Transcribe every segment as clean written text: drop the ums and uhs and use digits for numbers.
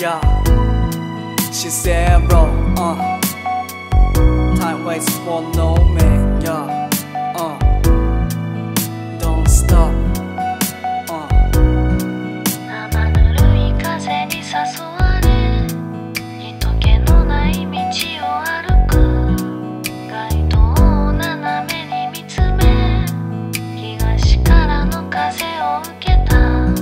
Yeah, she said bro, time waits for no man. Yeah, don't stop. 生ぬるい風に誘われ人気のない道を歩く街灯を斜めに見つめ東からの風を受けた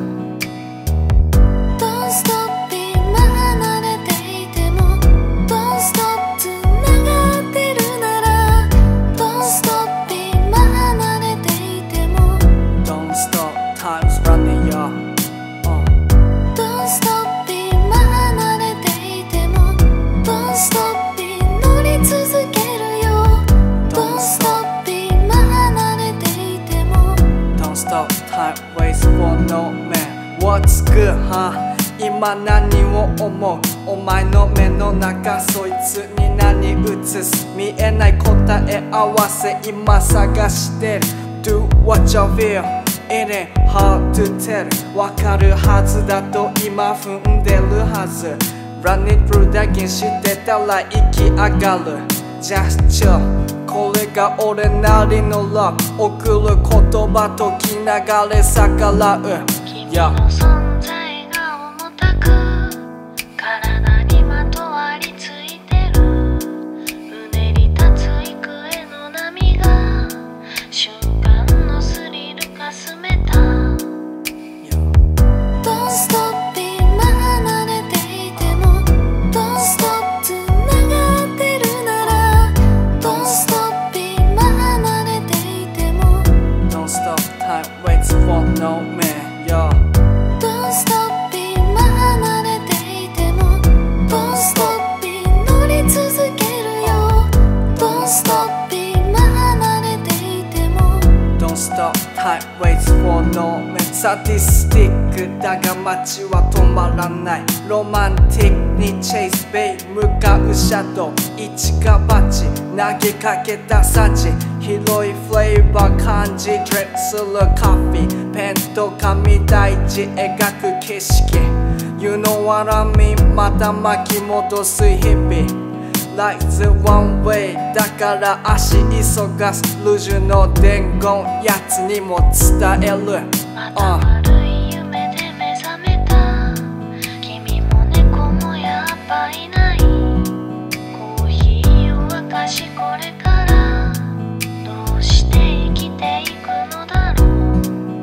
Don't stop 今離れていても Don't stop つながってるなら Don't stop 今離れていても Don't stop, time's running, yeah. Don't stop 今離れていても Don't stop 乗り続けるよ Don't stop 今離れていても Don't stop, time waits for no man. What's good, huh? 今何を思うお前の目の中そいつに何映す見えない答え合わせ今探してる Do what you feel It ain't hard to tell わかるはずだと今踏んでるはず Run it through だけしてたら生き上がる Just chill これが俺なりの Love 送る言葉とき流れ逆らう君の存在が重たく体にまとわりついてるうねり立つ幾重の波が瞬間のスリルかすめた Don't stop 今離れていても Don't stop つながってるなら Don't stop 今離れていても Don't stop, time waits for no man, yeah. Don't stop 今離れていても Don't stop 乗り続けるよ Don't stop 今離れていても Don't stop, time waits for no man サディスティックだが街は止まらないロマンティックにチェイスベイ向かうシャドウ一か八投げかけたサジ広いフレーバー感じドリップするカフィーペンと紙大事描く景色 You know what I mean また巻き戻す日々Like the one way だから足急がすルジュの伝言やつにも伝えるまた悪い夢で目覚めた君も猫もやっぱいないコーヒーを沸かしこれからどうして生きていくのだろう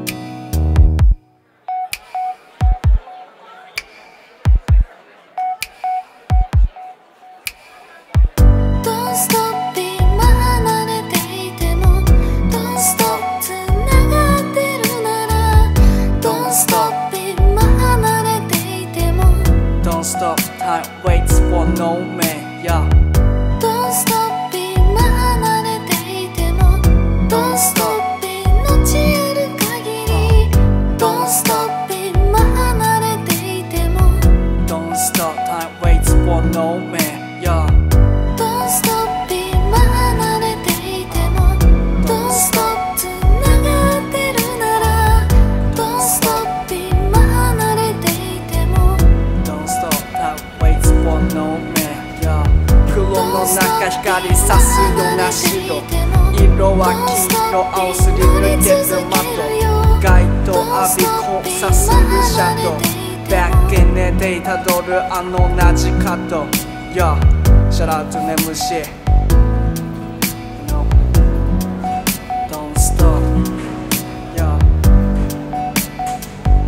Don't stop 今離れていても Don't stop つながってるなら Don't stop 今離れていても Don't stop, time waits for no man, yeah. Don't stop 今離れていても Don't stop 命ある限り Don't stop 今離れていても Don't stop, time waits for no man, yeah. Don't stop 今離れていても Don't stop つながってるなら Don't stop 今離れていても Don't stop, time waits for no man, yeah. 黒の中光さすような白色は黄色青すり抜ける窓街灯浴び交差するシャドウ Back in the day たどるあの同じ角 Yeah, shout out to MC You know, don't stop, yeah.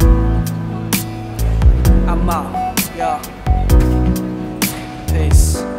I'm out, yeah. Peace